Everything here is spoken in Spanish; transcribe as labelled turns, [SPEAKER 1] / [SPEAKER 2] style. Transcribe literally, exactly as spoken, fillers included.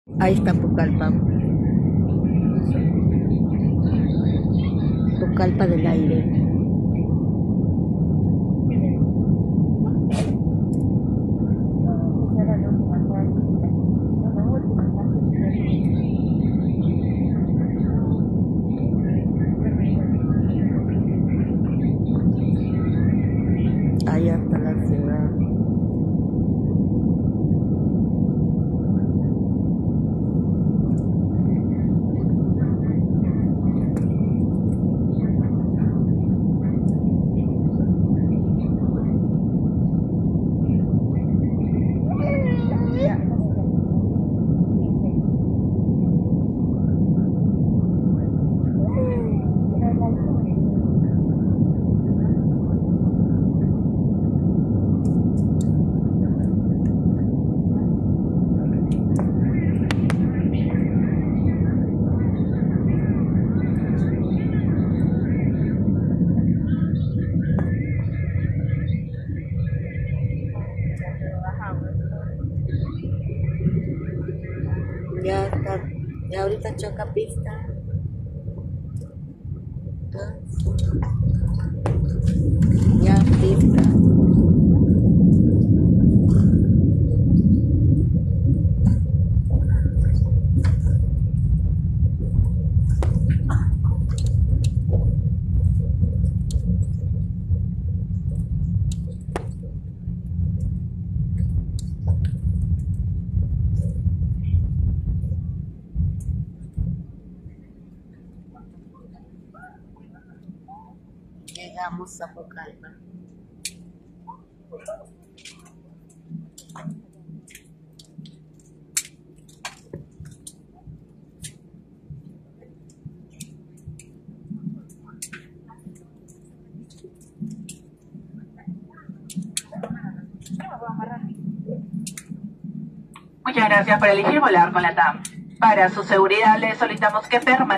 [SPEAKER 1] Ahí está Pucallpa. Pucallpa del aire. Ahí está la ciudad. Ya está, ya ahorita choca pista. Ya pista. Llegamos a Pucallpa.
[SPEAKER 2] Muchas gracias por elegir volar con la T A M. Para su seguridad, le solicitamos que permanezca